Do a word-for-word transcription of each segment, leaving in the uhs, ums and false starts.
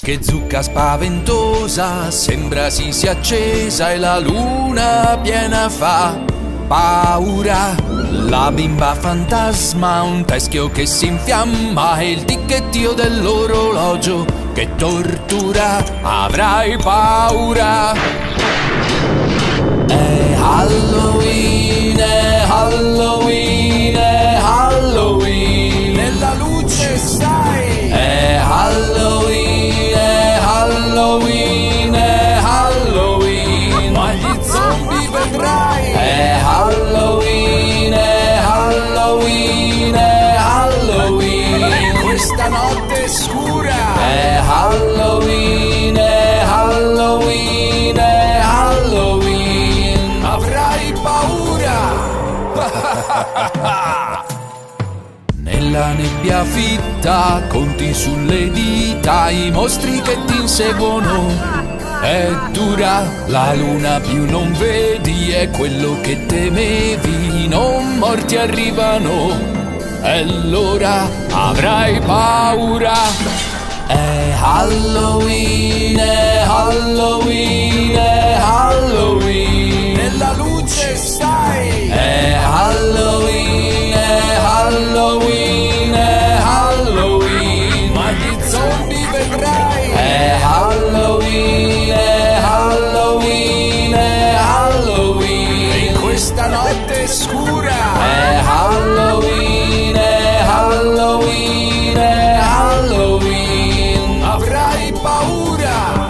Che zucca spaventosa, sembra si sia accesa e la luna piena fa paura. La bimba fantasma, un teschio che si infiamma e il ticchettio dell'orologio che tortura. Avrai paura. È Halloween, è Halloween, è Halloween. Nella luce stai. È Halloween, è Halloween, è Halloween. Ma gli zombie vedrai. È Halloween, è Halloween, è Halloween. Questa notte scura. È Halloween, è Halloween, è Halloween. Avrai paura. Nella nebbia fitta conti sulle dita i mostri che ti inseguono. È dura, la luna più non vedi, è quello che temevi, non morti arrivano, è l'ora, avrai paura. È Halloween, è Halloween, è Halloween. Nella luce stai. È Halloween, è Halloween, è Halloween. Ma gli zombie vedrai. È Halloween, è Halloween, è Halloween. E in questa notte scura. È Halloween, è Halloween, è Halloween. Avrai paura.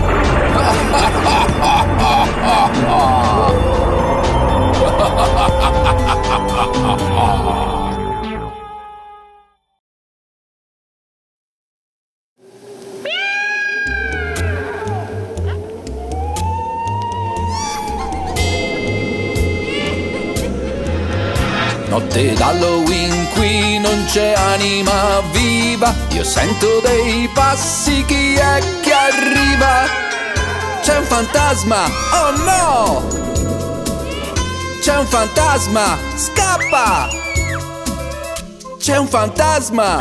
Notte d'Halloween, qui non c'è anima viva. Io sento dei passi, chi è che arriva? C'è un fantasma, oh no! C'è un fantasma, scappa! C'è un fantasma!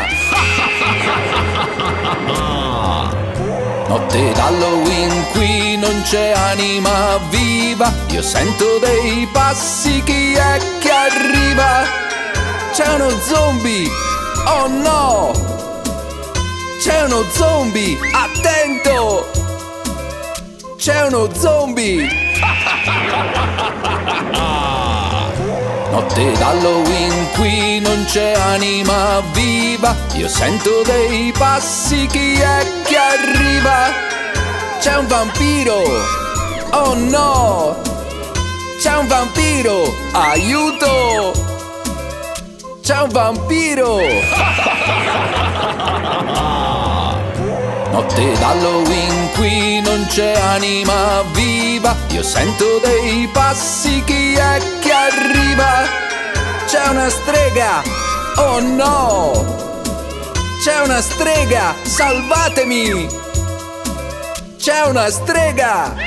Notte d'Halloween, qui non c'è anima viva. Io sento dei passi, chi è che arriva? C'è uno zombie, oh no! C'è uno zombie, attento! C'è uno zombie! Notte d'Halloween, qui non c'è anima viva. Io sento dei passi, chi è che arriva? C'è un vampiro, oh no! C'è un vampiro, aiuto! C'è un vampiro! Notte d'Halloween, qui non c'è anima viva. Io sento dei passi, chi è che arriva? C'è una strega, oh no! C'è una strega, salvatemi! C'è una strega!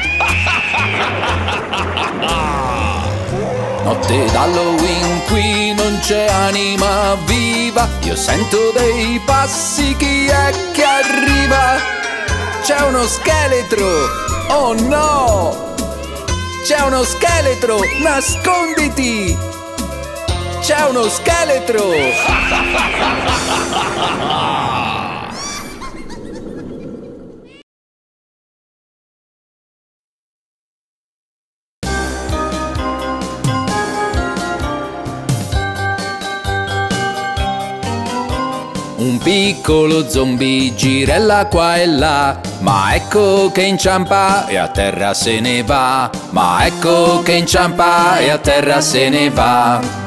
Notte d'Halloween, qui non c'è anima viva. Io sento dei passi, chi è che arriva? C'è uno scheletro, oh no! C'è uno scheletro, nasconditi! C'è uno scheletro! Un piccolo zombie girella qua e là, ma ecco che inciampa e a terra se ne va. Ma ecco che inciampa e a terra se ne va.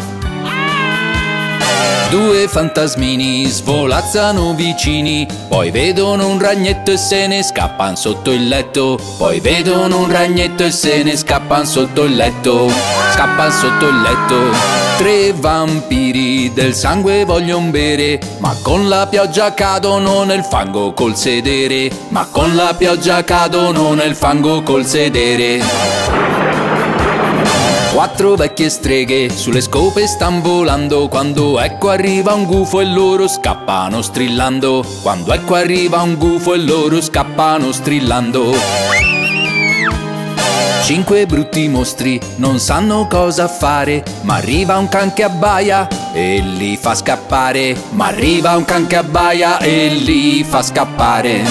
Due fantasmini svolazzano vicini, poi vedono un ragnetto e se ne scappan sotto il letto. Poi vedono un ragnetto e se ne scappan sotto il letto. Scappan sotto il letto. Tre vampiri del sangue voglion bere, ma con la pioggia cadono nel fango col sedere. Ma con la pioggia cadono nel fango col sedere. Quattro vecchie streghe sulle scope stan volando, quando ecco arriva un gufo e loro scappano strillando. Quando ecco arriva un gufo e loro scappano strillando. Cinque brutti mostri non sanno cosa fare, ma arriva un can che abbaia e li fa scappare. Ma arriva un can che abbaia e li fa scappare.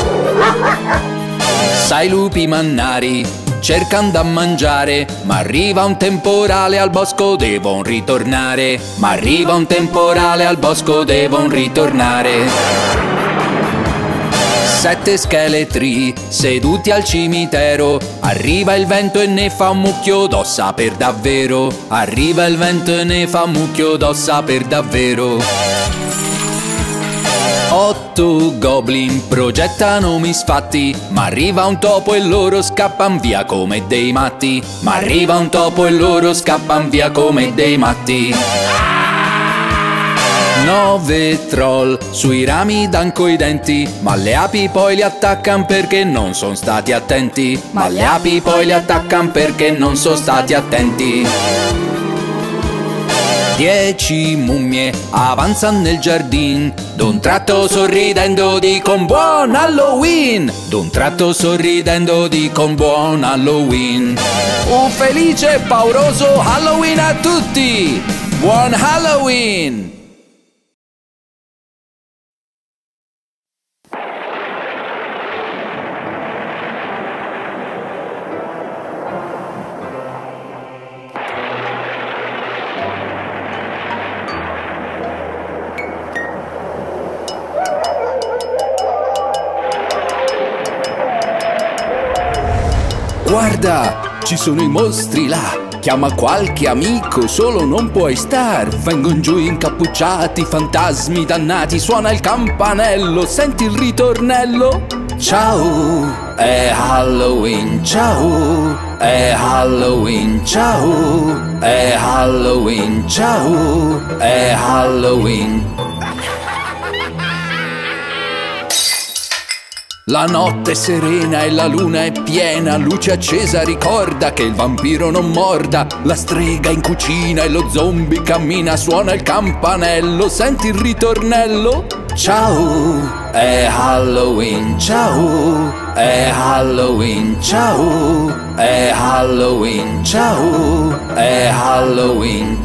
Sei lupi mannari cercan da mangiare, ma arriva un temporale al bosco, devon ritornare. Ma arriva un temporale al bosco, devon ritornare. Sette scheletri seduti al cimitero, arriva il vento e ne fa un mucchio d'ossa per davvero. Arriva il vento e ne fa un mucchio d'ossa per davvero. Otto goblin progettano misfatti, ma arriva un topo e loro scappan via come dei matti. Ma arriva un topo e loro scappan via come dei matti. Nove troll sui rami dan coi denti, ma le api poi li attaccan perché non sono stati attenti. Ma le api poi li attaccan perché non sono stati attenti. Dieci mummie avanzano nel giardin, d'un tratto sorridendo dicono buon Halloween. D'un tratto sorridendo dicono buon Halloween. Un felice e pauroso Halloween a tutti! Buon Halloween! Guarda, ci sono i mostri là, chiama qualche amico, solo non puoi star. Vengono giù incappucciati, fantasmi dannati, suona il campanello, senti il ritornello? Ciao, è Halloween, ciao, è Halloween, ciao, è Halloween, ciao, è Halloween. La notte è serena e la luna è piena, luce accesa ricorda che il vampiro non morda. La strega in cucina e lo zombie cammina, suona il campanello, senti il ritornello? Ciao, è Halloween, ciao, è Halloween, ciao, è Halloween, ciao, è Halloween.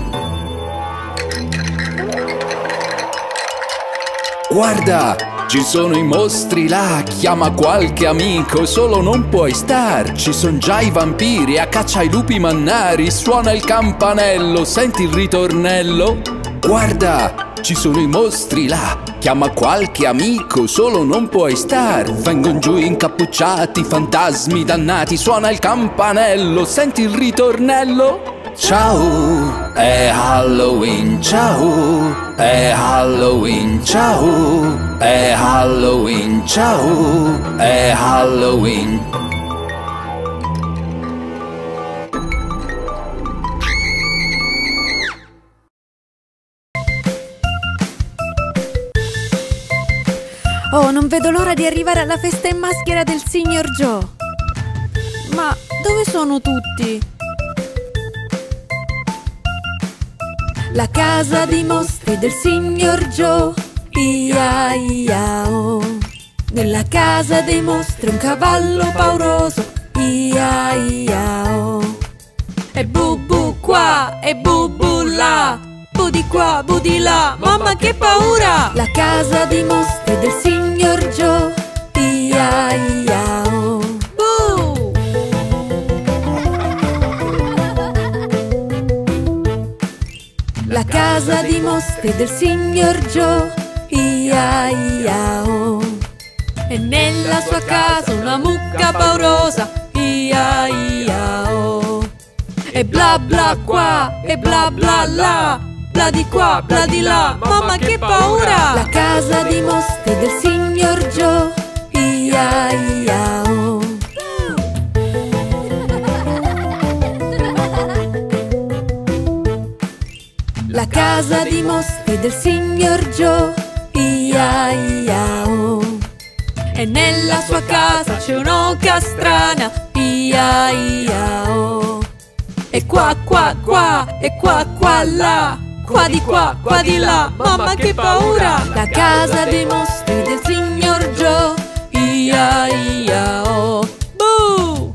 Guarda, ci sono i mostri là, chiama qualche amico, solo non puoi star. Ci son già i vampiri a caccia ai lupi mannari, suona il campanello, senti il ritornello? Guarda, ci sono i mostri là, chiama qualche amico, solo non puoi star. Vengono giù incappucciati, fantasmi dannati, suona il campanello, senti il ritornello? Ciao, è Halloween, ciao, è Halloween, ciao, è Halloween, ciao, è Halloween. Oh, non vedo l'ora di arrivare alla festa in maschera del signor Joe. Ma dove sono tutti? La casa dei mostri del signor Joe, ia ia oh. Nella casa dei mostri un cavallo pauroso, ia ia oh. E bu bu qua, e bu bu là, bu di qua, bu di là, mamma che paura! La casa dei mostri del signor Joe, ia ia oh. Bu! La casa dei mostri del signor Joe, ia ia oh. E nella sua casa una mucca paurosa, ia ia oh. E bla bla qua, e bla bla là, bla di qua, bla di là, mamma che paura! La casa dei mostri del signor Joe, ia ia oh. La casa dei mostri del signor Joe, ia ia oh. E nella sua casa c'è un'oca strana, ia ia oh. e qua qua qua, e qua qua là, qua di qua, qua di là, mamma che paura! La casa dei mostri del signor Joe, ia ia oh, buh!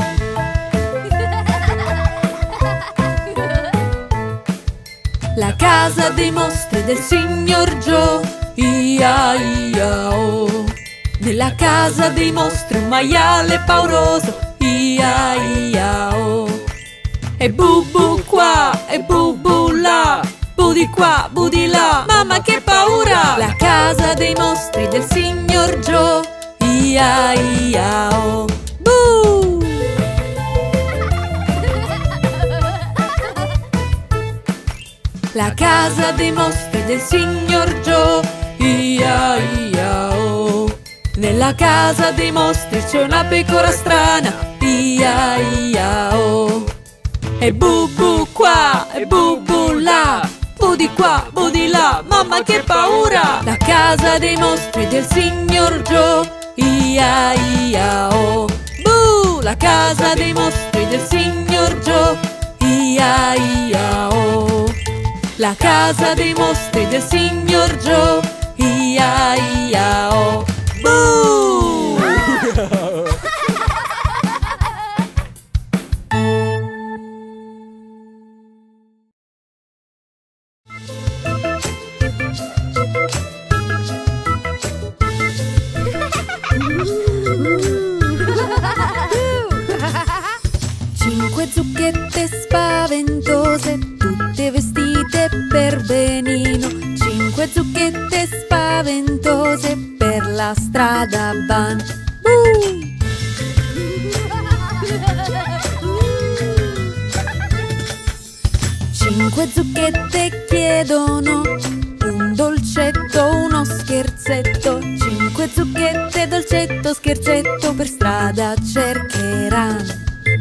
La casa dei mostri del signor Joe, ia ia oh. Nella casa dei mostri un maiale pauroso, ia ia oh. E bu bu qua, e bu bu là, bu di qua, bu di là, mamma che paura! La casa dei mostri del signor Joe, ia ia oh, buh! La casa dei mostri del signor Joe, ia ia oh. Nella casa dei mostri c'è una pecora strana, ia ia oh. E bu bu qua, e bu bu là, bu di qua, bu di là, mamma che paura! La casa dei mostri del signor Joe, ia ia oh, buh! La casa dei mostri del signor Joe, ia ia oh. La casa dei mostri del signor Joe, ia ia oh, buh! Cinque zucchette spaventose, tutte vestite per benino. Cinque zucchette spaventose per la strada van. Uh! Cinque zucchette chiedono un dolcetto, uno scherzetto. Cinque zucchette, dolcetto, scherzetto per strada cercheranno.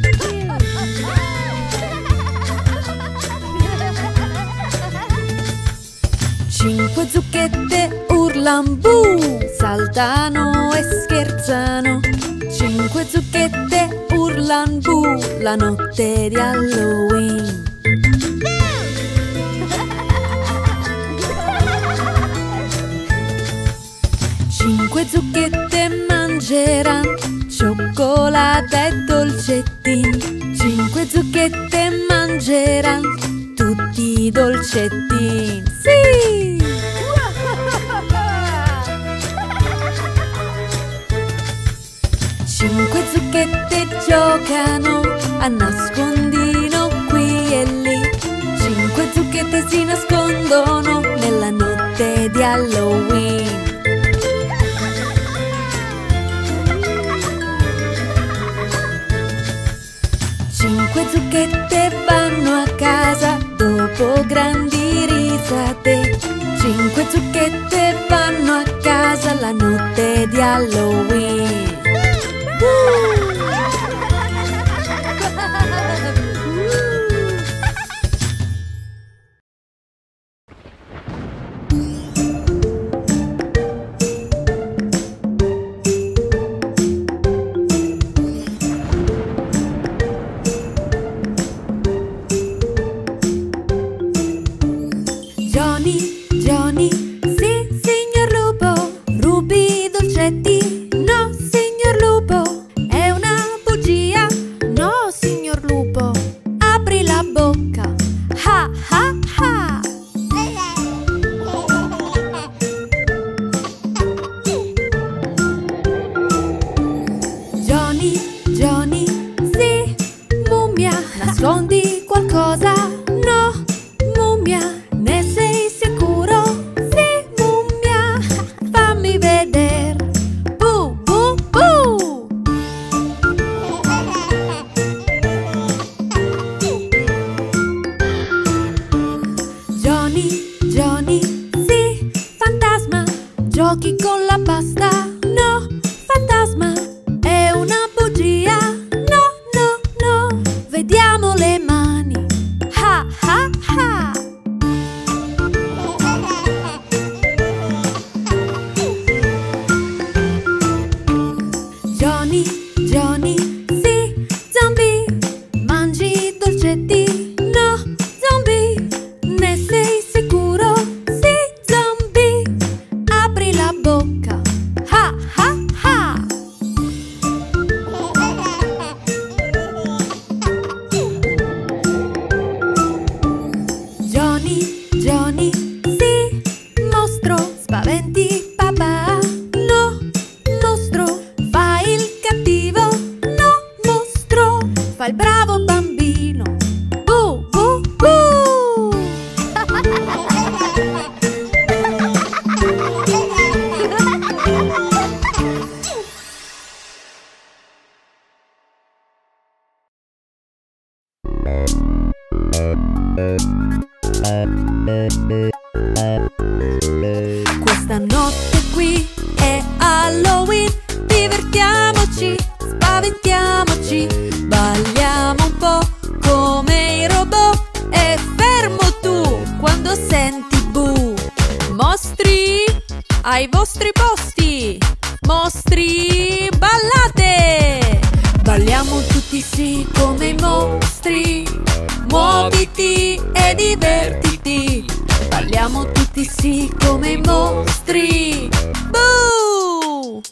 Cinque zucchette urlan bu, saltano e scherzano. Cinque zucchette urlan bu, la notte di Halloween. Cinque zucchette mangeran cioccolata e dolcettini. Cinque zucchette mangeran tutti i dolcettini. Sì! Cinque zucchette giocano a nascondino qui e lì. Cinque zucchette si nascondono nella notte di Halloween. Cinque zucchette vanno a casa dopo grandi risate. Cinque zucchette vanno a casa la notte di Halloween. Johnny, Johnny, sì, signor lupo, rubi i dolcetti? No, signor lupo, è una bugia? No, signor lupo, apri la bocca, ha ha ha! Johnny, Johnny, sì, mummia, nascondi qualcosa? No, mummia, ne sei sicuro? Sì, mummia, fammi vedere. Bu, bu, bu! Johnny, Johnny, sì, fantasma, giochi con la pasta? No, fantasma, è una bugia? No, no, no, vediamo le mani. Ha, ha, ha! Johnny, Johnny, sì, zombie, mangi i dolcetti? Questa notte qui è Halloween, divertiamoci, spaventiamoci, balliamo un po' come i robot e fermo tu quando senti boo. Mostri ai vostri posti, mostri ballate, balliamo tutti sì come i mostri, muoviti e divertiti, balliamo tutti sì come i mostri. Boo!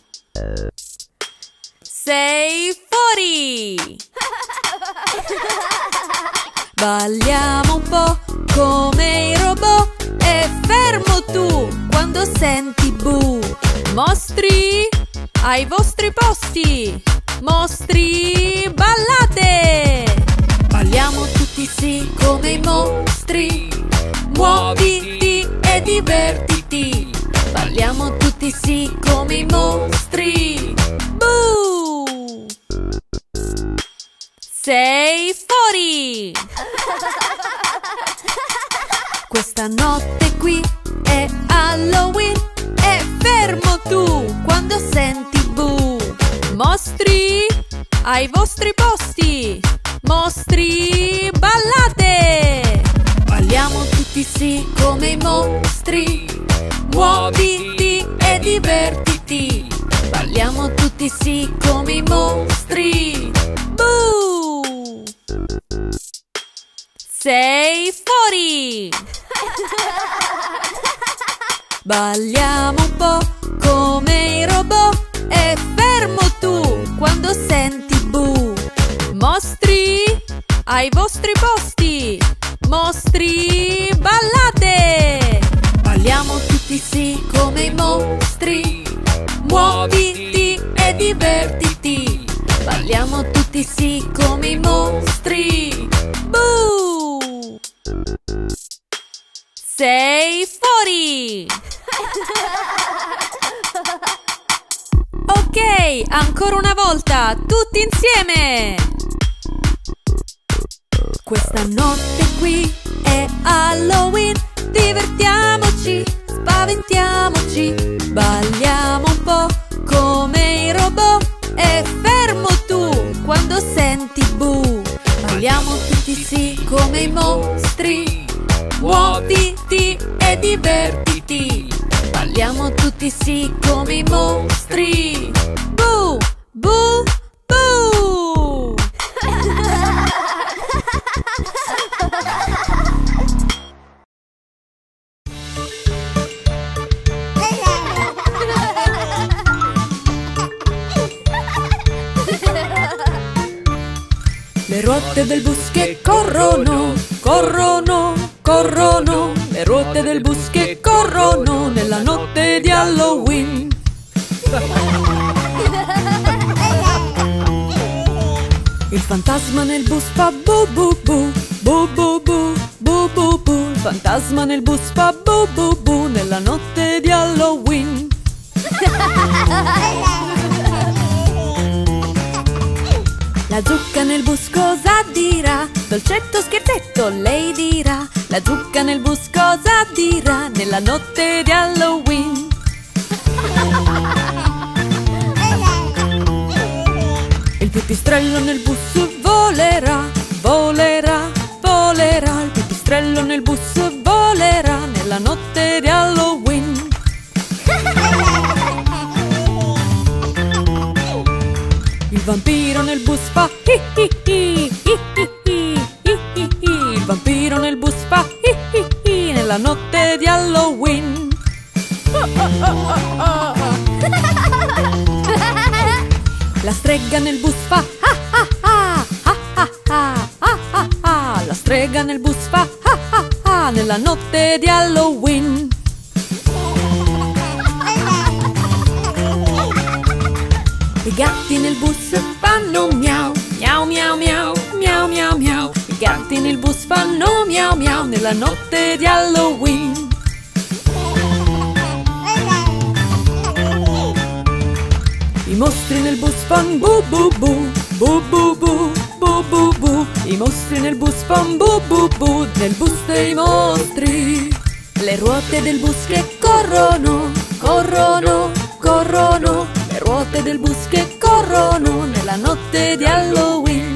Sei fuori! Balliamo un po' come i robot e fermo tu quando senti boo. Mostri ai vostri posti, mostri ballate, balliamo tutti sì come i mostri, muoviti e divertiti, balliamo tutti sì come i mostri. Boo! Sei fuori! Questa notte qui è Halloween e fermo tu quando senti boo. Mostri ai vostri posti, mostri ballate, balliamo tutti sì come i mostri, muoviti e divertiti, balliamo tutti sì come i mostri. Boo! Sei fuori! Balliamo un po' come i robot e fermo tu quando senti boo. Mostri ai vostri posti, mostri ballate, balliamo tutti sì come i mostri, muoviti e divertiti, balliamo tutti sì come i mostri. Boo! Sei fuori! Ok, ancora una volta, tutti insieme! Questa notte qui è Halloween, divertiamoci, spaventiamoci, balliamo un po' come i robot e fermo tu quando senti boo. Balliamo tutti sì come i mostri, muoviti e divertiti, balliamo tutti sì come i mostri. Boo! Boo! Boo! Le ruote del bus che corrono, corrono, corrono, le ruote del bus che corrono nella notte di Halloween. Il fantasma nel bus fa bu bu bu, bu bu bu, bu bu bu. Il fantasma nel bus fa bu bu bu nella notte di Halloween. La zucca nel bus cosa dirà? Dolcetto scherzetto lei dirà. La zucca nel bus cosa dirà nella notte di Halloween? Il pipistrello nel bus volerà, volerà, volerà. Il pipistrello nel bus volerà nella notte di Halloween. Il vampiro nel bus fa hi hi hi, hi hi hi, hi hi hi. Il vampiro nel bus fa hi hi hi nella notte di Halloween. La strega nel bus fa ah ah ah, ah ah ah, ah ah ah. La strega nel bus fa ah ah ah nella notte di Halloween. I gatti nel bus fanno miau, miau miau miau, miau miau miau. I gatti nel bus fanno miau miau nella notte di Halloween. I mostri nel bus fanno bu bu bu, bu bu bu, bu bu bu bu. I mostri nel bus fan bu bu bu, nel bus dei mostri. Le ruote del bus che corrono, corrono, corrono. Le ruote del bus che corrono nella notte di Halloween.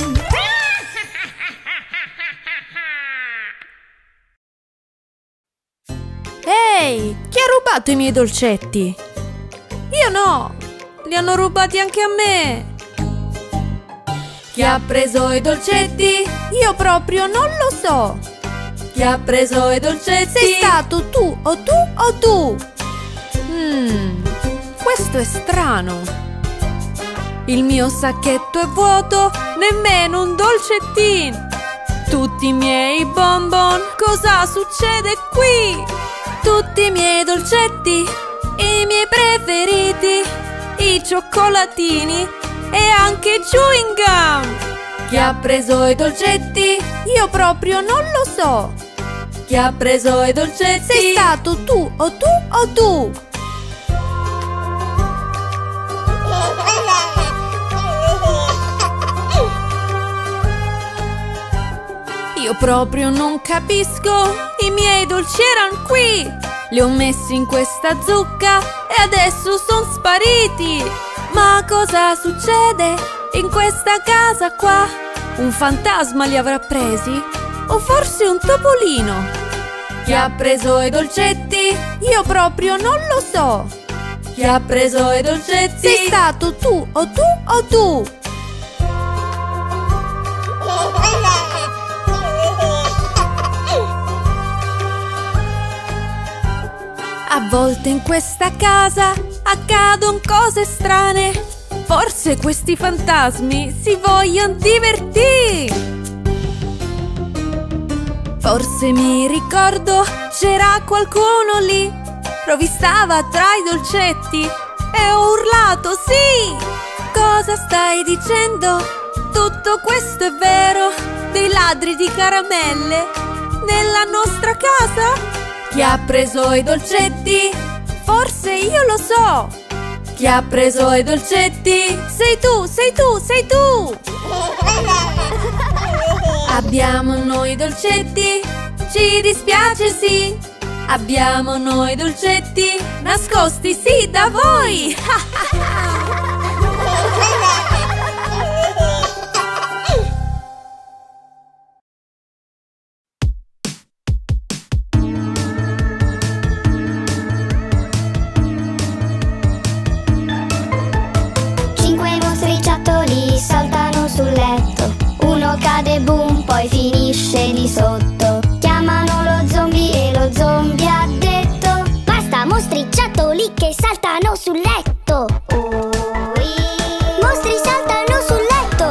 Ehi, chi ha rubato i miei dolcetti? Io no, li hanno rubati anche a me. Chi ha preso i dolcetti? Io proprio non lo so. Chi ha preso i dolcetti? Sei stato tu o tu o tu? Hmm, questo è strano. Il mio sacchetto è vuoto, nemmeno un dolcettino. Tutti i miei bonbon, cosa succede qui? Tutti i miei dolcetti, i miei preferiti, i cioccolatini e anche chewing gum. Chi ha preso i dolcetti? Io proprio non lo so. Chi ha preso i dolcetti? Sei stato tu o tu o tu? Io proprio non capisco, i miei dolci erano qui. Li ho messi in questa zucca e adesso sono spariti. Ma cosa succede in questa casa qua? Un fantasma li avrà presi? O forse un topolino? Chi ha preso i dolcetti? Io proprio non lo so. Chi ha preso i dolcetti? Sei stato tu o tu o tu? A volte in questa casa accadono cose strane. Forse questi fantasmi si vogliono divertire. Forse mi ricordo c'era qualcuno lì, rovistava tra i dolcetti e ho urlato sì! Cosa stai dicendo? Tutto questo è vero? Dei ladri di caramelle nella nostra casa? Chi ha preso i dolcetti? Forse io lo so. Chi ha preso i dolcetti? Sei tu, sei tu, sei tu! Abbiamo noi dolcetti? Ci dispiace sì. Abbiamo noi dolcetti? Nascosti sì da voi! Cade boom, poi finisce di sotto. Chiamano lo zombie e lo zombie ha detto: basta mostriciattoli che saltano sul letto. Mostri saltano sul letto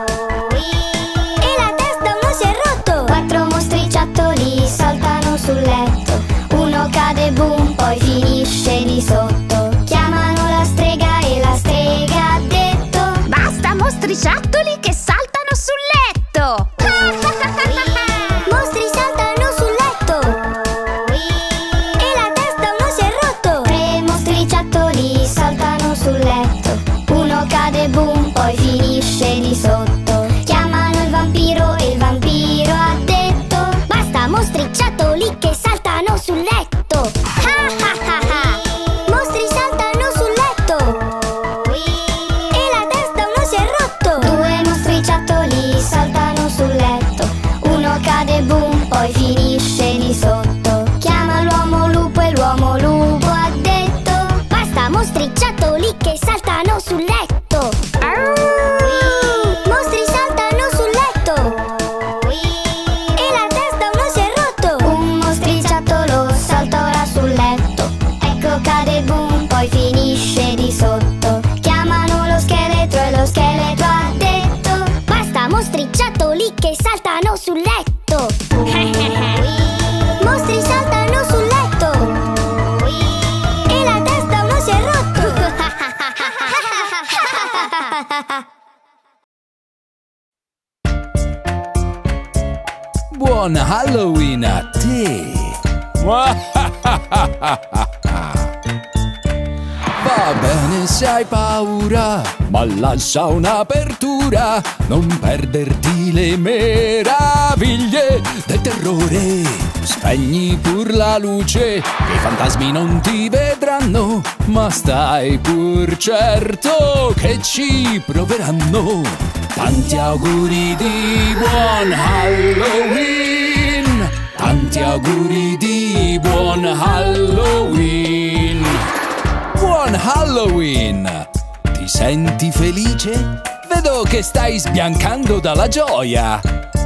e la testa uno si è rotto. Quattro mostriciattoli saltano sul letto. Uno cade boom, poi finisce di sotto. Chiamano la strega e la strega ha detto: basta mostriciattoli che saltano sul letto. Mostri saltano sul letto e la testa uno si è rotto. Tre mostriciattoli saltano sul letto. Uno cade boom, poi finisce di sotto. Chiamano il vampiro e il vampiro ha detto: basta mostriciattoli che saltano sul letto. Mostri saltano sul letto e la testa uno si è rotto. Due mostriciattoli saltano sul letto. Uno cade boom, poi finisce di sotto. Chiama l'uomo lupo e l'uomo lupo ha detto: basta mostriciattoli che saltano sul letto. Mostri saltano sul letto e la testa uno si è rotto. Un mostriciattolo salta ora sul letto. Ecco cade boom, poi finisce di sotto. Chiamano lo scheletro e lo scheletro ha detto: basta mostriciattoli che saltano sul letto. Mostri saltano sul letto e la testa uno si è rotto. Buon Halloween a te! Va Va bene se hai paura, ma lascia un'apertura, non perderti le meraviglie del terrore. Spegni pur la luce, che i fantasmi non ti vedranno, ma stai pur certo che ci proveranno. Tanti auguri di buon Halloween, tanti auguri di buon Halloween. Buon Halloween! Ti senti felice? Vedo che stai sbiancando dalla gioia.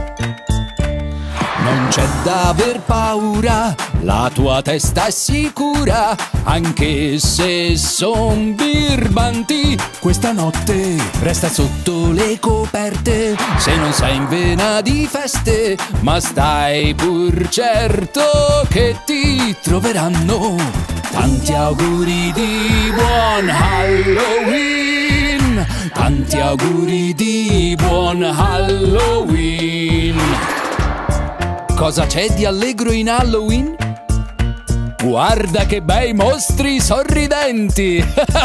Non c'è da aver paura, la tua testa è sicura, anche se son birbanti. Questa notte resta sotto le coperte, se non sei in vena di feste, ma stai pur certo che ti troveranno. Tanti auguri di buon Halloween, tanti auguri di buon Halloween. Cosa c'è di allegro in Halloween? Guarda che bei mostri sorridenti!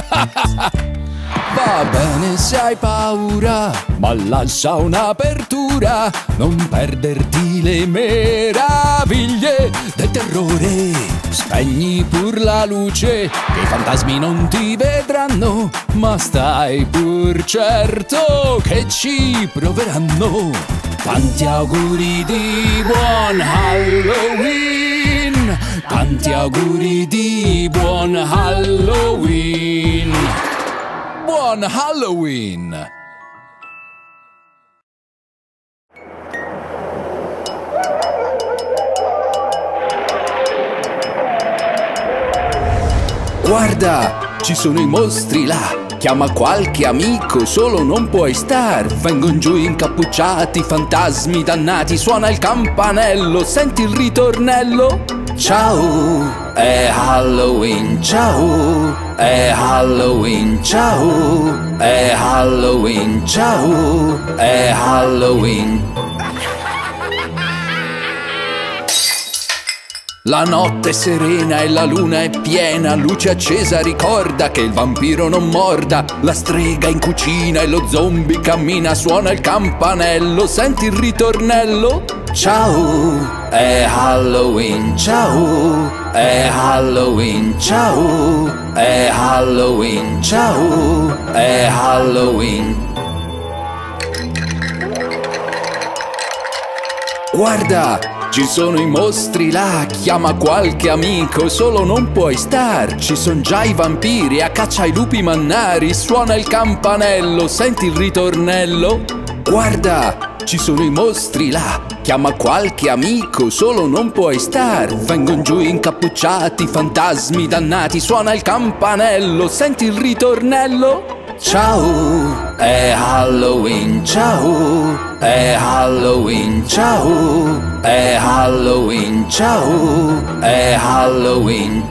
Va bene se hai paura, ma lascia un'apertura, non perderti le meraviglie del terrore. Spegni pur la luce, che i fantasmi non ti vedranno, ma stai pur certo che ci proveranno. Tanti auguri di buon Halloween, tanti auguri di buon Halloween. Buon Halloween! Guarda, ci sono i mostri là! Chiama qualche amico, solo non puoi star. Vengono giù incappucciati, fantasmi dannati. Suona il campanello, senti il ritornello? Ciao, è Halloween, ciao, è Halloween, ciao, è Halloween, ciao, è Halloween. La notte è serena e la luna è piena, luce accesa ricorda che il vampiro non morda. La strega in cucina e lo zombie cammina, suona il campanello, senti il ritornello? Ciao, è Halloween, ciao, è Halloween, ciao, è Halloween, ciao, è Halloween. Guarda! Ci sono i mostri là, chiama qualche amico, solo non puoi star. Ci son già i vampiri a caccia ai lupi mannari, suona il campanello, senti il ritornello? Guarda, ci sono i mostri là, chiama qualche amico, solo non puoi star. Vengono giù incappucciati, fantasmi dannati, suona il campanello, senti il ritornello? Ciao, è Halloween, ciao, è Halloween, ciao, è Halloween, ciao, è Halloween.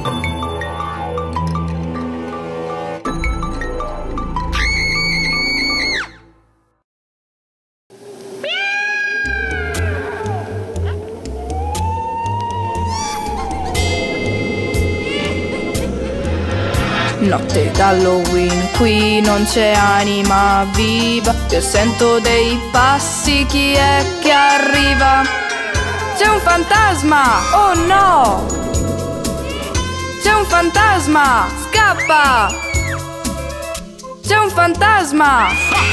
Notte d'Halloween, qui non c'è anima viva. Io sento dei passi, chi è che arriva? C'è un fantasma, oh no! C'è un fantasma, scappa! C'è un fantasma!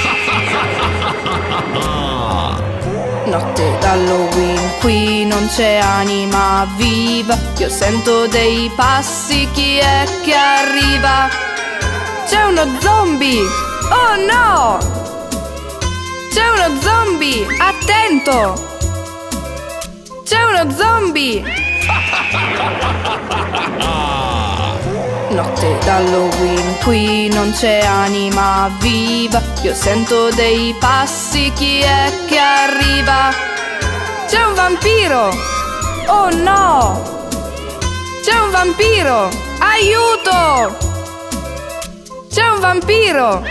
Notte d'Halloween, qui non c'è anima viva. Io sento dei passi, chi è che arriva? C'è uno zombie! Oh no! C'è uno zombie! Attento! C'è uno zombie! Notte d'Halloween, qui non c'è anima viva. Io sento dei passi, chi è che arriva? C'è un vampiro! Oh no! C'è un vampiro! Aiuto! C'è un vampiro!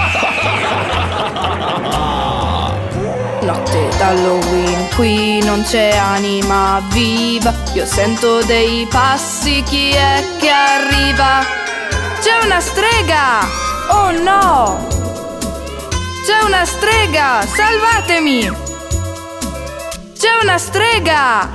Notte d'Halloween, qui non c'è anima viva. Io sento dei passi, chi è che arriva? C'è una strega! Oh no! C'è una strega! Salvatemi! C'è una strega!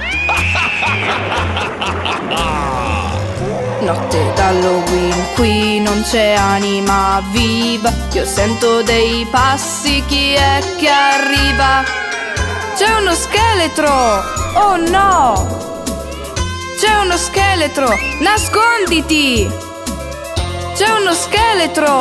Notte d'Halloween, qui non c'è anima viva. Io sento dei passi, chi è che arriva? C'è uno scheletro! Oh no! C'è uno scheletro! Nasconditi! C'è uno scheletro!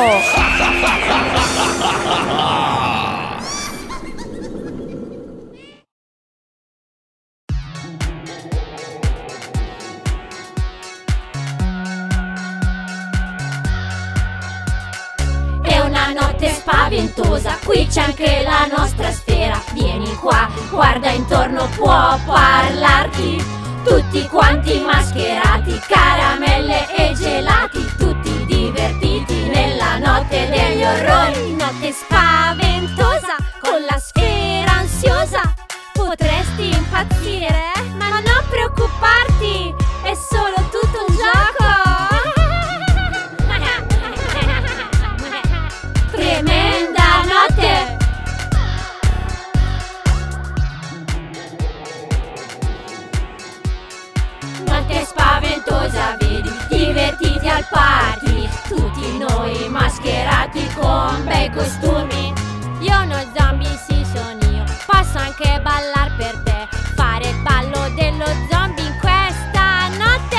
È una notte spaventosa, qui c'è anche la nostra sfera. Vieni qua, guarda intorno, può parlarti. Tutti quanti mascherati, caramelle e gelati, tutti divertiti nella notte degli orrori. Notte spaventosa, con la sfera ansiosa. Potresti impazzire, ma non preoccuparti, è solo tutto un gioco. Tremenda notte! Notte spaventosa, vedi, divertiti al party. Tutti noi mascherati con bei costumi. Io uno zombie, sì, sono io. Posso anche ballar per te, fare il ballo dello zombie in questa notte.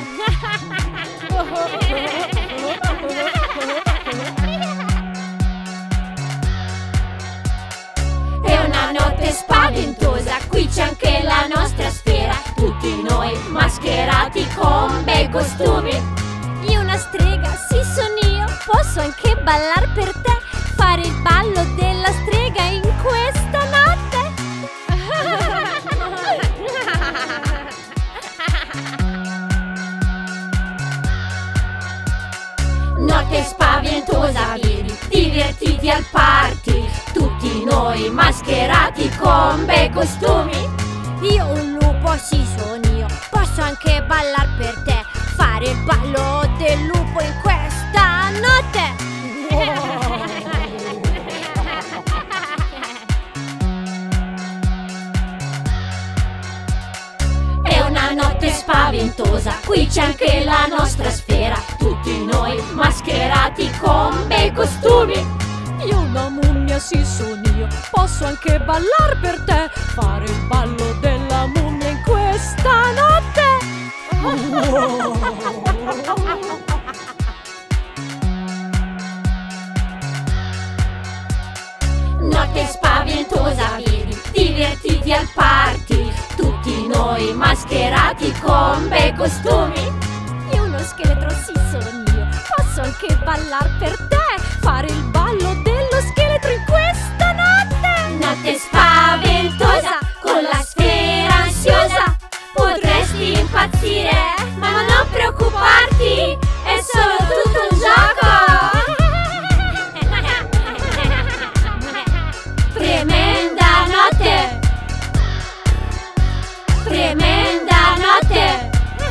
È una notte spaventosa, qui c'è anche la nostra sfera. Tutti noi mascherati con bei costumi. Io una strega, sì sono io. Posso anche ballar per te, fare il ballo della strega in questa notte. Notte spaventosa, vieni, divertiti al party. Tutti noi mascherati con bei costumi. Io un lupo, sì sono io. Posso anche ballar per te, fare il ballo del lupo in questa notte. È una notte spaventosa, qui c'è anche la nostra sfera. Tutti noi mascherati con bei costumi. Io una mummia, sì sono io. Posso anche ballar per te, fare il ballo della mummia in questa notte. Notte spaventosa, vieni, divertiti al party. Tutti noi mascherati con bei costumi. Io uno scheletro, sì sono io. Posso anche ballar per te, fare il ballo dello scheletro in questa notte. Notte spaventosa, con la sfera ansiosa. Potresti impazzire, ma non preoccuparti, è solo tutto un gioco. Tremenda notte! Tremenda notte!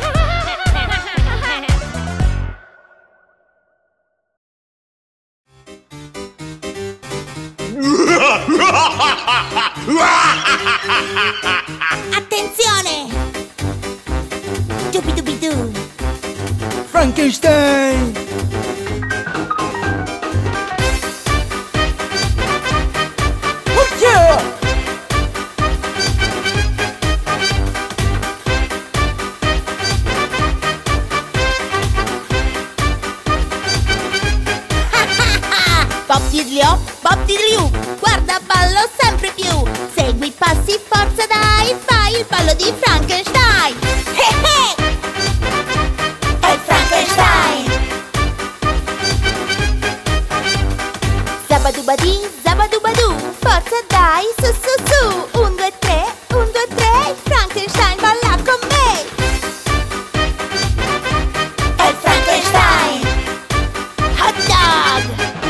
Attenzione! Dubidubidu! Frankenstein! Bob Diddley-o, Bob Diddley-o, guarda ballo sempre più. Segui i passi, forza dai, fai il ballo di Frankenstein. Eh eh! È Frankenstein. Zabadubadi, zabadubadu, forza dai, su su su. Un, due, tre, un, due, tre, Frankenstein balla con me. È Frankenstein. Hot dog.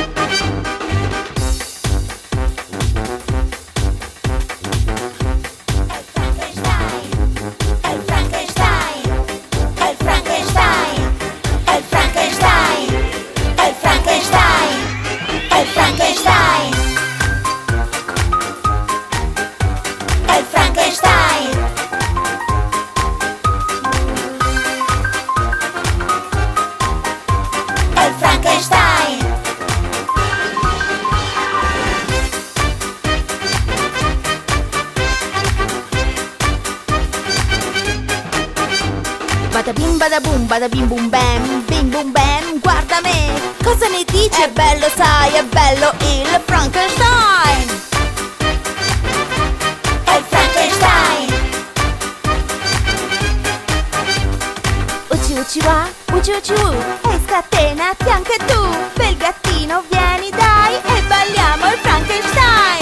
È Frankenstein. È Frankenstein. È Frankenstein. Bada bim bada boom, bada bim boom bam, bim boom bam, guarda me! Cosa ne dici? È bello, sai, è bello il Frankenstein! È il Frankenstein! Uci uci wa, uci uci u, e scatenati anche tu! Bel gattino, vieni dai e balliamo il Frankenstein!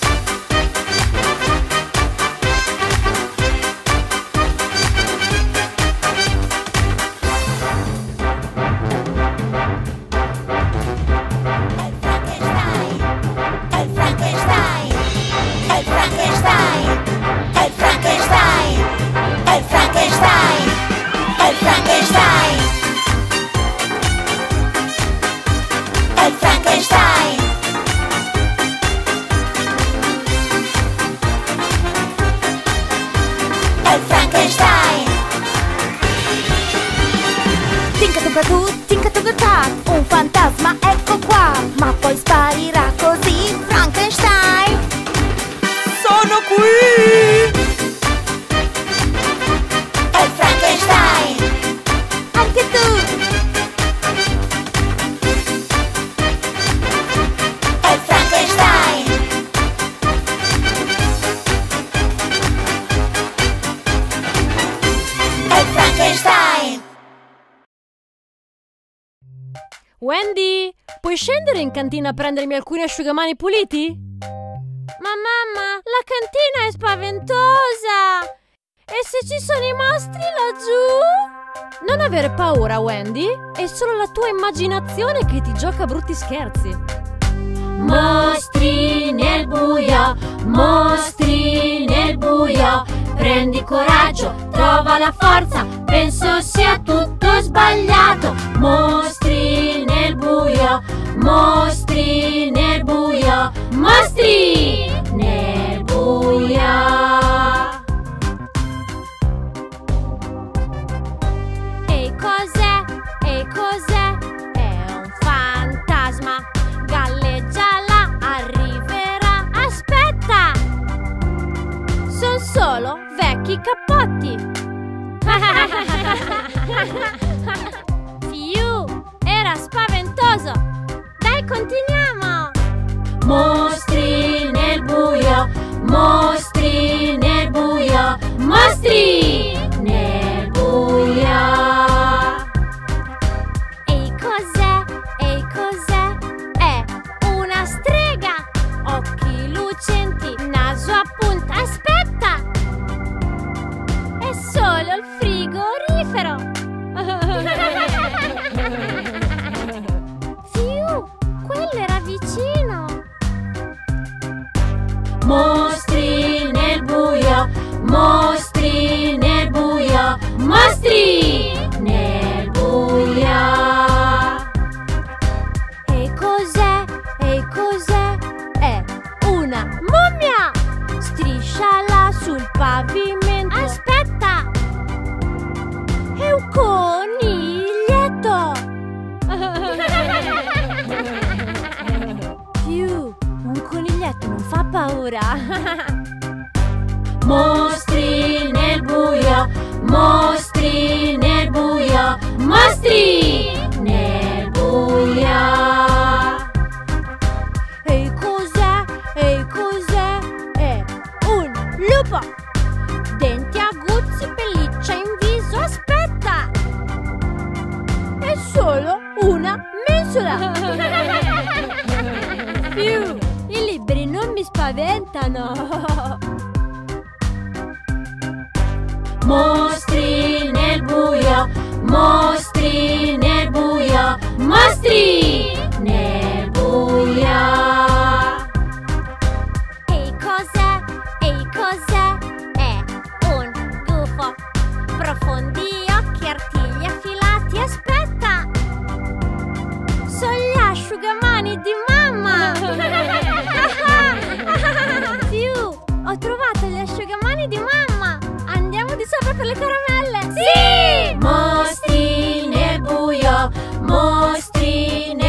Un fantasma ecco qua, ma poi sparirà così. Frankenstein, sono qui! È il Frankenstein! Anche tu! È il Frankenstein! È il Frankenstein! Wendy, puoi scendere in cantina a prendermi alcuni asciugamani puliti? Ma mamma, la cantina è spaventosa! E se ci sono i mostri laggiù? Non avere paura, Wendy, è solo la tua immaginazione che ti gioca brutti scherzi. Mostri nel buio, mostri nel buio, prendi coraggio, trova la forza, penso sia tutto sbagliato. Mostri nel buio, mostri nel buio, mostri nel buio. E cos'è? E cos'è? È un fantasma. Galleggia là, arriverà. Aspetta! Sono solo vecchi cappotti. Fiu, era spaventoso. Dai, continuiamo. Mostri nel buio, mostri nel buio, mostri nel buio. E cos'è? E cos'è? È una strega. Occhi lucenti, naso a punta. Aspetta! È solo il frigorifero. Fiu, quello era vicino. Mostri nel buio, mostri nel buio, mostri nel buio. E cos'è? E cos'è? È una mummia! Striscia là sul pavimento. Aspetta! È un coniglietto! Più, un coniglietto non fa paura. Mostri nel buio, mostri nel buio, mostri nel buio. E cos'è? E cos'è? È un lupo! Denti aguzzi, pelliccia in viso. Aspetta! È solo una mensola! Più, i libri non mi spaventano! Mostri nel buio, mostri nel buio, mostri nel buio. E cos'è? E cos'è? È un gufo. Profondi occhi, artigli affilati. Aspetta! Sono gli asciugamani di mamma! Fiu, ho trovato gli asciugamani di mamma! Andiamo di sopra per le caramelle! Sì! Mostri nel buio, mostri nel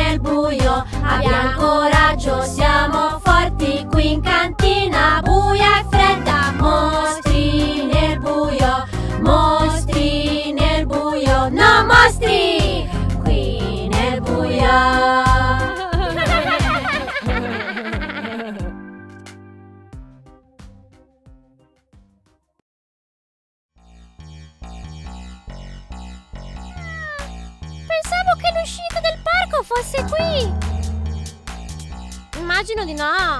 fosse qui! Immagino di no!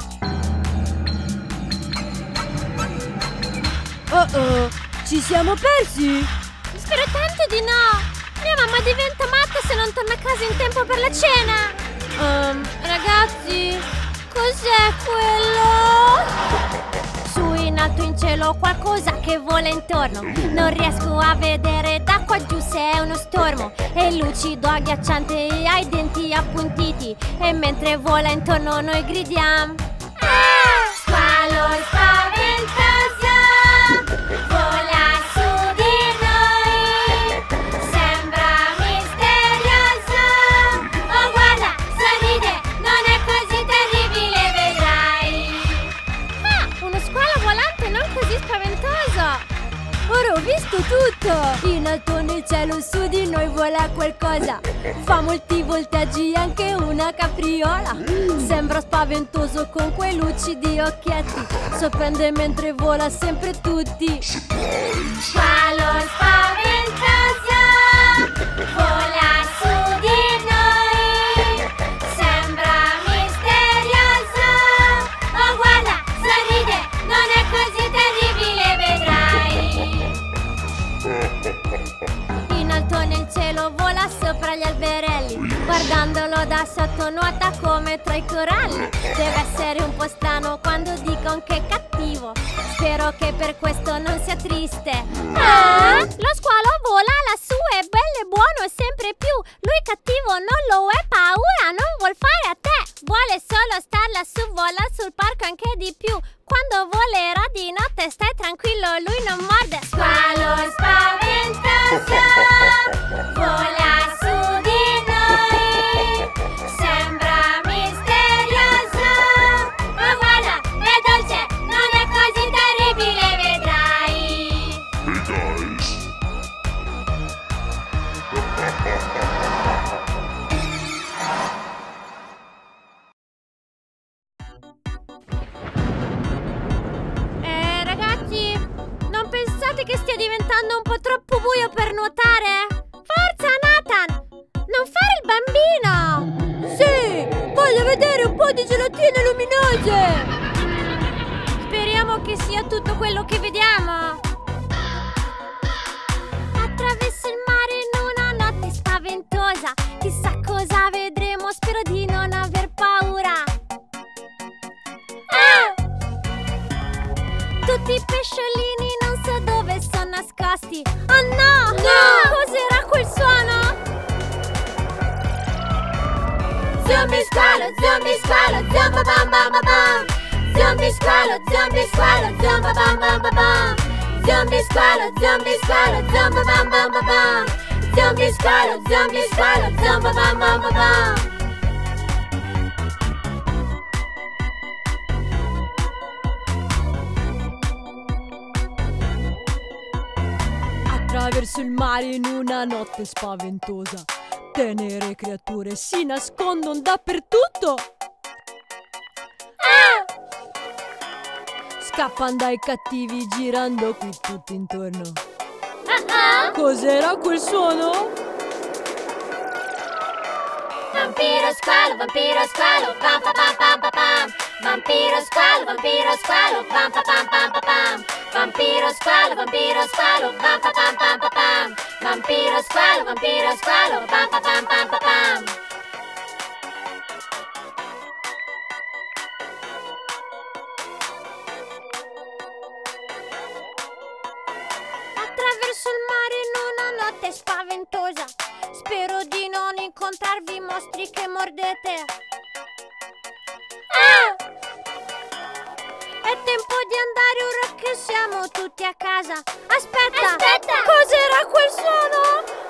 Oh oh, ci siamo persi? Spero tanto di no! Mia mamma diventa matta se non torna a casa in tempo per la cena! Um, ragazzi, cos'è quello? Su in alto in cielo qualcosa che vola intorno. Non riesco a vedere da qua giù se è uno stormo. È lucido, agghiacciante e ha i denti appuntiti. E mentre vola intorno noi gridiamo: ah! Squalo spaventoso vola su di noi. Sembra misterioso. Oh guarda, sorride, non è così terribile, vedrai. Ah, uno squalo volante non così spaventoso. Ora ho visto tutto! In alto nel cielo su di noi vola qualcosa. Fa molti voltaggi anche una capriola. Sembra spaventoso con quei lucidi occhietti. Sorprende mentre vola sempre tutti. Squalo spaventoso vola su di noi. Sembra misterioso. Oh guarda, sorride, non è così terribile, vedrai. In alto nel cielo vola sopra gli alberelli. Guardandolo da sotto nuota come tra i coralli. Deve essere un po' strano quando dicono che è cattivo. Spero che per questo non sia triste. Ah, lo squalo vola lassù, è bello e buono e sempre più. Lui cattivo non lo è, paura non vuol fare a te. Vuole solo star lassù, vola sul parco anche di più. Quando volerà di notte stai tranquillo, lui non morde. Squalo spaventoso vola su di noi. Sembra misterioso. Oh guarda, è dolce, non è così terribile, vedrai. Eh ragazzi, non pensate che stia diventando un po' troppo buio per nuotare? Forza Nathan, non fare il bambino! Sì, voglio vedere un po' di gelatine luminose. Speriamo che sia tutto quello che vediamo. Attraverso il mare in una notte spaventosa. Chissà cosa vedremo, spero di non aver paura. Ah! Tutti i pesciolini non so dove sono nascosti. Oh no! No! Cos'era quel suono? Zombie squalo, zombie squalo, zomba bam bam bam bam. Zombie squalo, zombie squalo, zomba bam bam bam bam. Zombie squalo, zombie squalo, zomba bam bam bam bam. Zombie squalo, zombie squalo, zomba bam bam bam bam. Attraverso il mare in una notte spaventosa. Tenere creature si nascondono dappertutto. Ah! Scappano dai cattivi girando qui tutti intorno. Ah-ah! Cos'era quel suono? Vampiro squalo, vampiro squalo, pam pam pam pam pam pam. Vampiro squalo, vampiro squalo, pam pam pam pam pam pam. Vampiro squalo, vampiro squalo, pam pam pam pam pam pam. Vampiro squalo, vampiro squalo, pam pam pam pam pam pam. Attraverso il mare in una notte spaventosa. Spero di non incontrarvi mostri che mordete. Ah! È tempo di andare ora che siamo tutti a casa. Aspetta! Aspetta! Cos'era quel suono?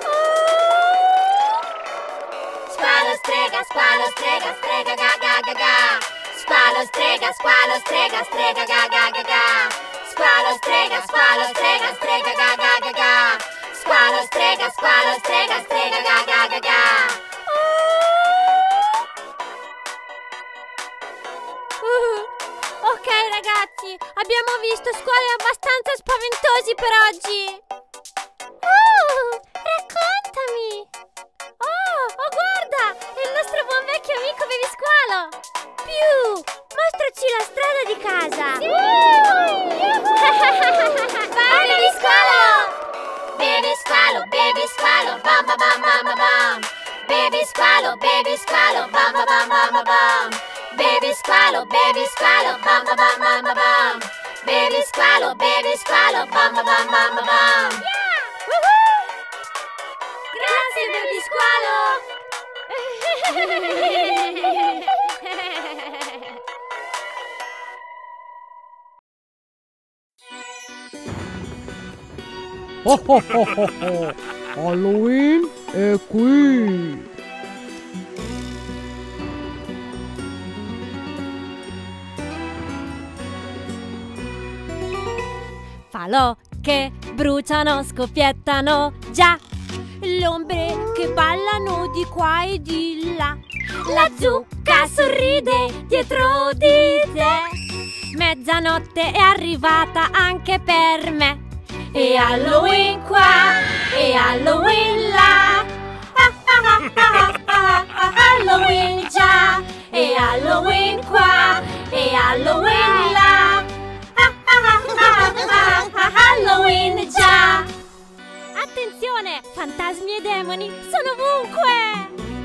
Ah! Squalo strega, squalo strega, strega ga ga ga ga. Squalo strega, squalo strega, strega ga ga ga ga. Squalo strega, squalo strega, strega ga ga ga ga. Squalo strega, squalo strega, strega ga ga ga ga. Uh, ok ragazzi, abbiamo visto squali abbastanza spaventosi per oggi. Uh, raccontami. Oh, oh guarda, è il nostro Più! Mostraci la strada di casa! Vai, Baby Squalo! Baby Squalo, Baby Squalo, bam bam bam bam bam bam. Baby Squalo, Baby Squalo, bam bam bam bam bam bam. Baby Squalo, Baby Squalo, bam bam bam bam bam bam. Baby Squalo, Baby Squalo, bam bam bam bam bam bam. Grazie Baby Squalo! Oh oh oh oh oh. Halloween è qui! Falò che bruciano, scoppiettano già, le ombre che ballano di qua e di là. La zucca sorride dietro di te. Mezzanotte è arrivata anche per me. E Halloween qua, e Halloween là. Ah, ah, ah, ah, ah, ah, Halloween già, e Halloween qua, e Halloween là. Ah, ah, ah, ah, ah, ah, Halloween già. Attenzione, fantasmi e demoni sono ovunque.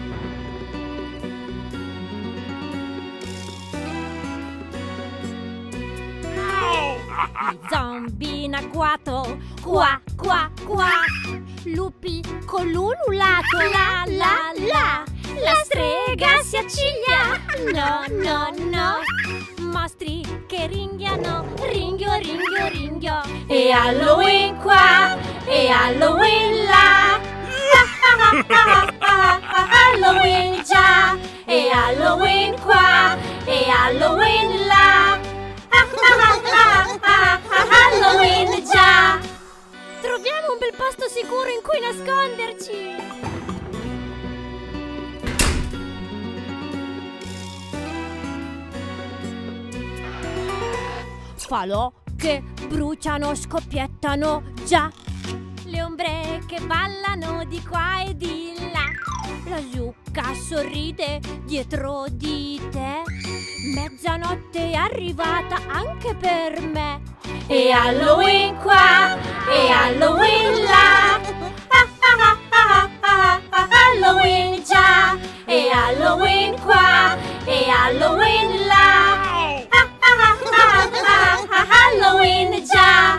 Zombie in agguato, qua, qua, qua. Lupi con l'ululato, la, la, la. La strega si acciglia, no, no, no. Mostri che ringhiano, ringhio, ringhio, ringhio. E Halloween qua, e Halloween là. Ah, ah, ah, ah, ah, Halloween già, e Halloween qua, e Halloween là. Ah, ah, ah, ah, ah, Halloween già. Troviamo un bel posto sicuro in cui nasconderci. Falò che bruciano, scoppiettano già, le ombre che ballano di qua e di là. La zucca sorride dietro di te. Mezzanotte è arrivata anche per me. E Halloween qua, e Halloween là. Ah, ah, ah, ah, ah, Halloween già, e Halloween qua, e Halloween là. Ah, ah, ah, ah, ah, Halloween già.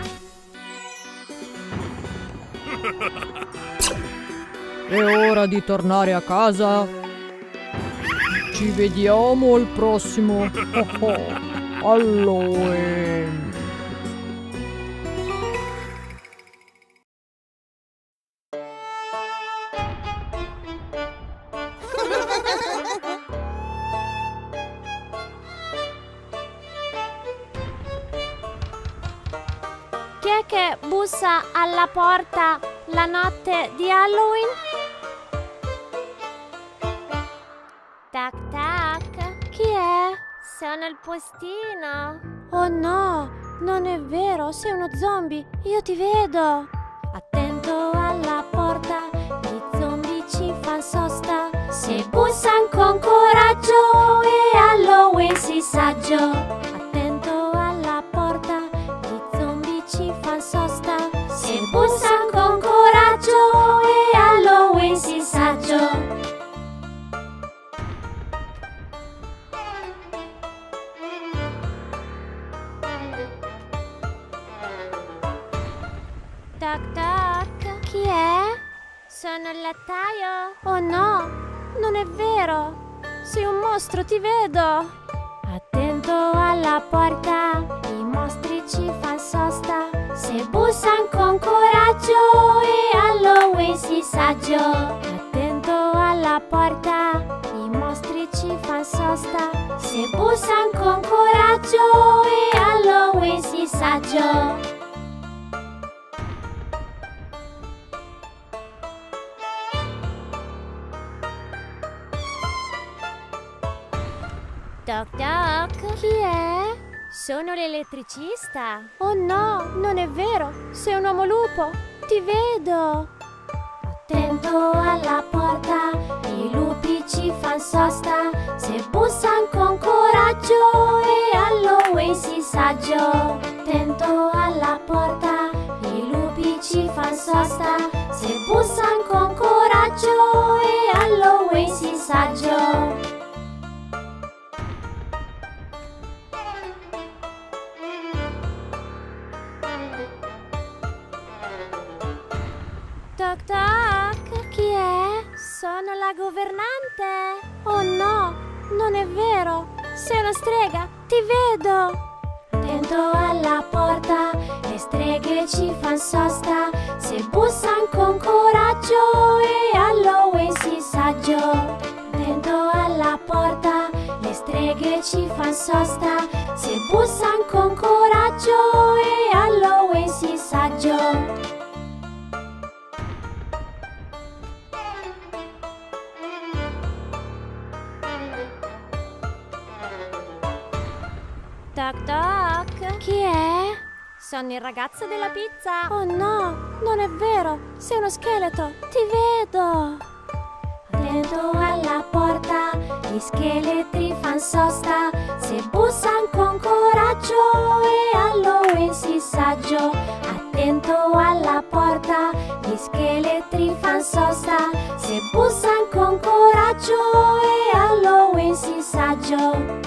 È ora di tornare a casa. Ci vediamo al prossimo oh oh, Halloween. Chi è che bussa alla porta la notte di Halloween? Tac tac. Chi è? Sono il postino. Oh no, non è vero, sei uno zombie. Io ti vedo. Attento alla porta, gli zombie ci fan sosta. Se bussan con coraggio e Halloween si saggio. Attento alla porta, gli zombie ci fan sosta. Se bussan con coraggio e Halloween si saggio. Tac tac. Chi è? Sono il lattaio. Oh no, non è vero. Sei un mostro, ti vedo. Attento alla porta, i mostri ci fan sosta. Se bussan con coraggio e Halloween si saggio. Attento alla porta, i mostri ci fan sosta. Se bussan con coraggio e Halloween si saggio. Toc toc. Chi è? Sono l'elettricista. Oh no, non è vero. Sei un uomo lupo. Ti vedo. Attento alla porta, i lupi ci fan sosta. Se bussan con coraggio e Halloween si saggio. Attento alla porta, i lupi ci fan sosta. Se bussan con coraggio e Halloween si saggio. Toc toc, chi è? Sono la governante. Oh no, non è vero. Sei una strega, ti vedo. Attento alla porta, le streghe ci fan sosta. Se bussan con coraggio e Halloween si saggio. Attento alla porta, le streghe ci fan sosta. Se bussan con coraggio e Halloween si saggio. Toc toc, chi è? Sono il ragazzo della pizza. Oh no, non è vero, sei uno scheletro, ti vedo. Attento alla porta, gli scheletri fan sosta. Se bussan con coraggio e Halloween si saggio. Attento alla porta, gli scheletri fan sosta. Se bussan con coraggio e Halloween si saggio.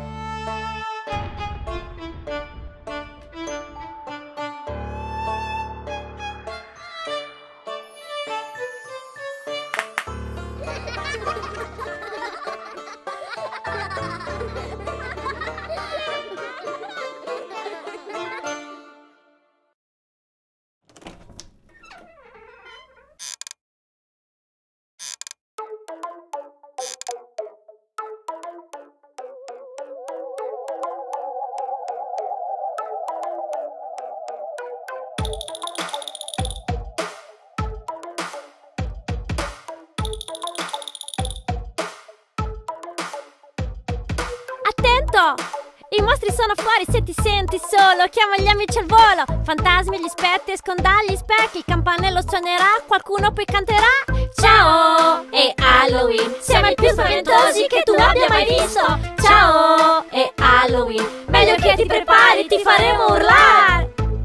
I mostri sono fuori, se ti senti solo chiama gli amici al volo. Fantasmi, gli spettri, scondagli, specchi. Il campanello suonerà, qualcuno poi canterà. Ciao, è Halloween, siamo i più spaventosi che tu abbia mai visto. Ciao, è Halloween, meglio che ti prepari, ti faremo urlare.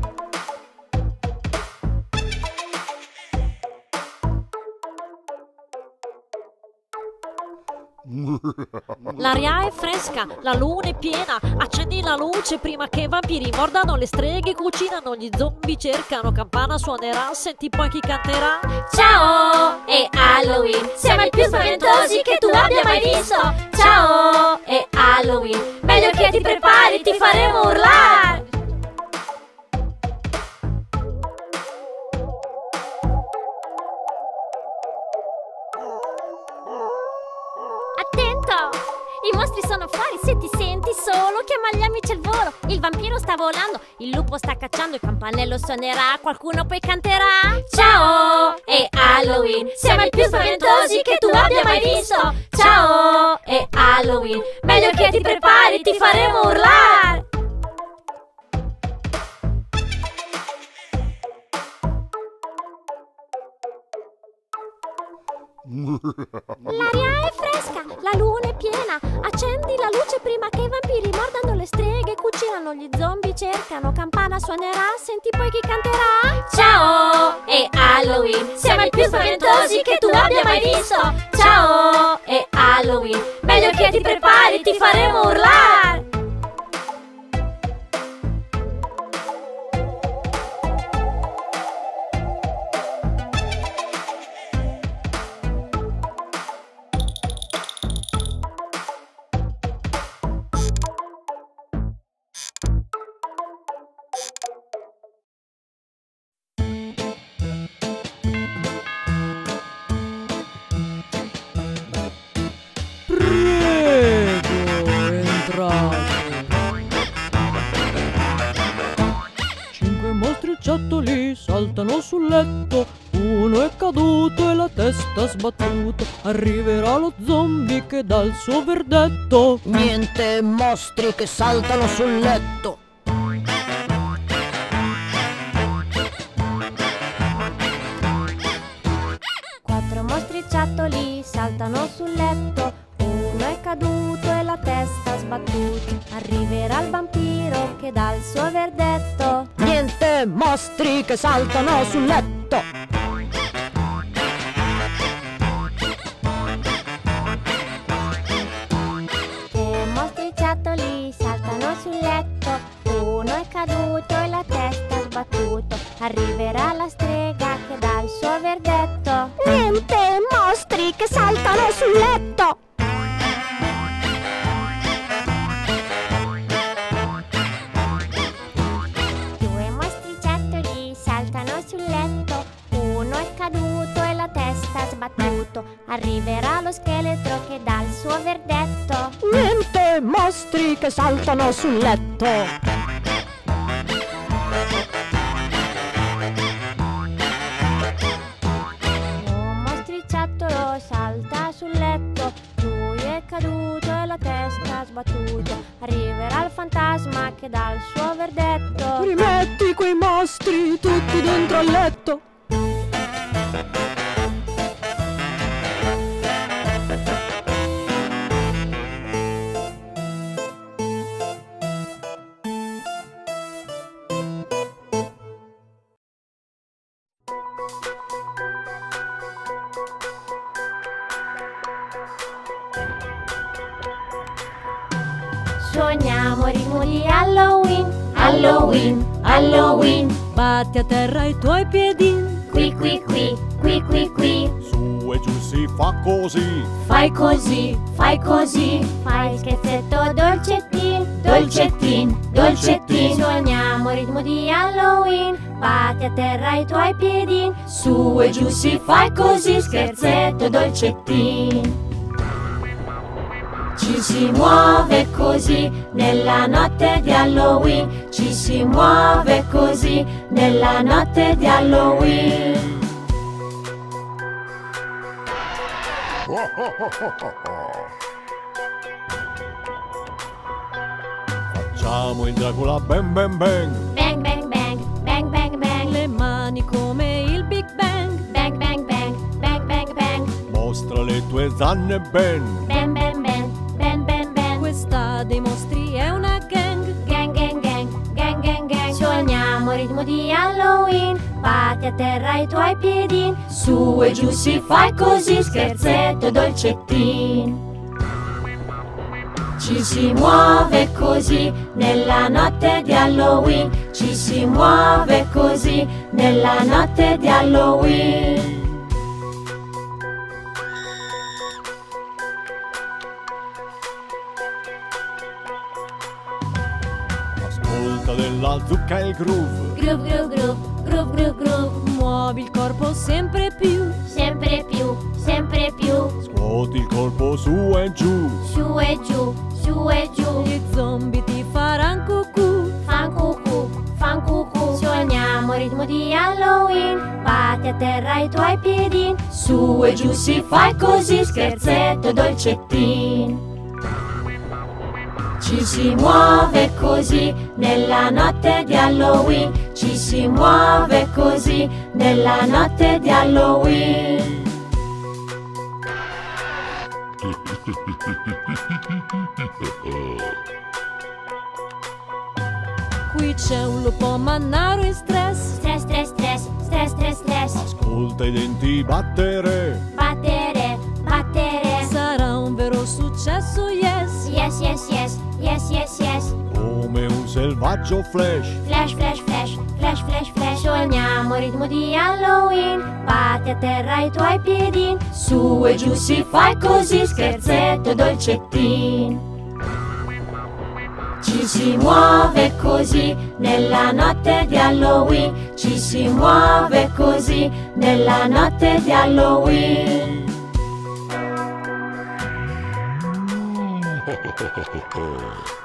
L'aria è fresca, la luna è piena. Accendi la luce prima che i vampiri mordano, le streghe cucinano, gli zombie cercano, campana suonerà, senti poi chi canterà. Ciao, è Halloween, siamo i più spaventosi che tu abbia mai visto. Ciao, è Halloween, meglio che ti prepari, ti faremo urlare. I mostri sono fuori, se ti senti solo chiama gli amici al volo. Il vampiro sta volando, il lupo sta cacciando, il campanello suonerà, qualcuno poi canterà. Ciao, è Halloween, siamo i più spaventosi che tu abbia mai visto. Ciao, è Halloween, meglio che ti prepari, ti faremo urlare. L'aria è fresca, la luna è piena. Accendi la luce prima che i vampiri mordano, le streghe cucinano, gli zombie cercano, campana suonerà, senti poi chi canterà. Ciao, è Halloween, siamo i più spaventosi che tu abbia mai visto. Ciao, è Halloween, meglio che ti prepari, ti faremo urlare. Mostriciattoli saltano sul letto, uno è caduto e la testa sbattuta. Arriverà lo zombie che dà il suo verdetto. Niente mostri che saltano sul letto. mostriciattoli saltano sul letto, uno è caduto e la testa sbattuto. Arriverà il vampiro che dà il suo verdetto. Niente mostri che saltano sul letto. Tre mostriciattoli saltano sul letto, uno è caduto e la testa sbattuto. Arriverà la strega che dà il suo verdetto. Niente mostri che saltano sul letto. Due mostriciattoli saltano sul letto, uno è caduto e la testa sbattuto. Arriverà lo scheletro che dà il suo verdetto. Niente mostri che saltano sul letto. Salta sul letto, lui è caduto e la testa sbattuto. Arriverà il fantasma che dà il suo verdetto. Rimetti quei mostri tutti dentro al letto. Suoniamo ritmo di Halloween, Halloween, Halloween. Batti a terra i tuoi piedini, qui qui qui, qui qui qui. Su e giù si fa così, fai così, fai così. Fai scherzetto dolcettin, dolcettin, dolcettin. Suoniamo ritmo di Halloween, batti a terra i tuoi piedini. Su e giù si fa così, scherzetto dolcettin. Ci si muove così nella notte di Halloween, ci si muove così nella notte di Halloween. Facciamo il Dracula bang bang bang, Bang bang bang, bang bang bang. le mani come il Big Bang. Bang bang bang, bang bang bang. mostra le tue zanne ben. Bang bang bang, bang bang bang. Questa dei mostri è una gang. Gang gang gang, gang gang gang. Suoniamo il ritmo di Halloween, batti a terra i tuoi piedini. Su e giù si fa così, scherzetto dolcettin. Ci si muove così nella notte di Halloween, ci si muove così nella notte di Halloween. Ascolta della zucca il groove, Groove, groove, groove, groove, groove, groove. Muovi il corpo sempre più, Sempre più, sempre più. scuoti il corpo su e giù. Su e giù, su e giù. gli zombie ti faranno cucù. Fan cucù, fan cucù. Suoniamo il ritmo di Halloween, batti a terra i tuoi piedini. Su e giù si fa così, scherzetto dolcettin. Ci si muove così nella notte di Halloween, ci si muove così nella notte di Halloween. Qui c'è un lupo mannaro in stress. Stress, stress, stress, stress, stress, stress. Ascolta i denti battere, Battere, battere. Sarà un vero successo, yes. Yes, yes, yes, yes, yes, yes. come un selvaggio flash. Flash, flash, flash, flash, flash, flash. Suoniamo il ritmo di Halloween, batti a terra i tuoi piedini. Su e giù si fa così, scherzetto dolcettin. Ci si muove così nella notte di Halloween, ci si muove così nella notte di Halloween. ho ho ho ho ho.